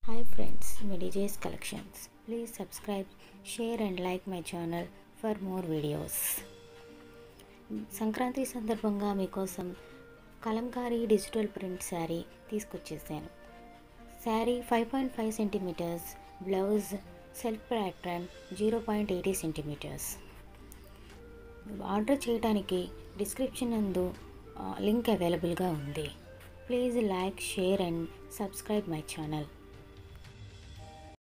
Hi friends, DJ's collections. Please subscribe, share and like my channel for more videos. Sankranti సందర్భంగా మీకోసం Kalamkari digital print sari తీసుకొచ్చేసాను. Sari 5.5 centimetres, blouse self pattern 0.80 centimetres. Order చేయడానికి description నందు link అవైలబుల్గా ఉంది. Please like, share and subscribe my channel.